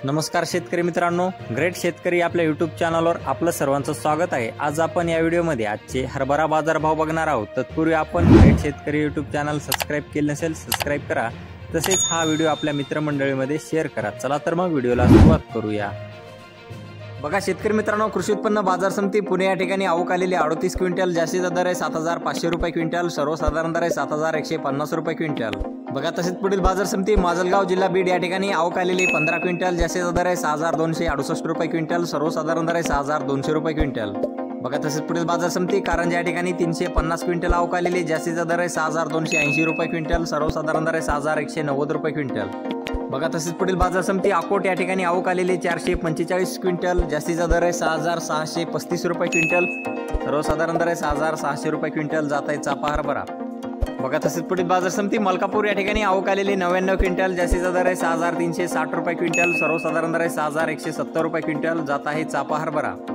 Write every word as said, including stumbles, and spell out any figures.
नमस्कार शेतकरी मित्रांनो, ग्रेट शेतकरी आपल्या यूट्यूब चॅनलवर आपलं सर्वांचं स्वागत आहे। आज आपण या व्हिडिओमध्ये आजचे हरभरा बाजार भाव बघणार आहोत। तत्पूर्वी आपण ग्रेट शेतकरी यूट्यूब चॅनल सबस्क्राइब केले नसेल सबस्क्राइब करा, तसेच हा व्हिडिओ आपल्या मित्रमंडळीमध्ये शेअर करा। चला तर मग व्हिडिओला सुरुवात करूया। बघा शेतकरी मित्रांनो, कृषी उत्पन्न बाजार समिती पुणे या ठिकाणी आवक आलेली अडतीस क्विंटल, जास्तीचा दर आहे सात हजार पाचशे रुपये क्विंटल, सर्वसाधारण दर आहे सात हजार एकशे पन्नास रुपये क्विंटल। बघा तसेच पुढील बाजार समिती माजलगाव जिल्हा बीड या ठिकाणी आवक आलेली पंधरा क्विंटल, जास्तीचा दर आहे सहा हजार दोनशे अडुसष्ट रुपये क्विंटल, सर्वसाधारण दर आहे सहा हजार दोनशे रुपये क्विंटल। बघा तसेच पुढील बाजार समिती कारंजा या ठिकाणी तीनशे पन्नास क्विंटल आवक आलेली, जास्तीचा दर आहे सहा हजार दोनशे ऐंशी रुपये क्विंटल, सर्वसाधारण दर आहे सहा हजार एकशे नव्वद रुपये क्विंटल। बघा तसेच पुढील बाजार समिती अकोट या ठिकाणी आवक आलेली चारशे पंचेचाळीस क्विंटल, जास्तीचा दर आहे सहा हजार सहाशे पस्तीस रुपये क्विंटल, सर्वसाधारण दर आहे सहा हजार सहाशे रुपये क्विंटल, जात आहे चापा हरभरा। बघा तसेच पुढील बाजार समिती मलकापूर या ठिकाणी आवक आलेली नव्याण्णव क्विंटल, जास्तीचा दर आहे सहा हजार तीनशे साठ रुपये क्विंटल, सर्वसाधारण दर आहे सहा हजार एकशे सत्तर रुपये क्विंटल, जात आहे चापा हरभरा।